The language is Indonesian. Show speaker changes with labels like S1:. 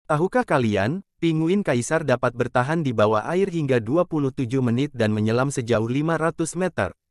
S1: Tahukah kalian, pinguin kaisar dapat bertahan di bawah air hingga 27 menit dan menyelam sejauh 500 meter.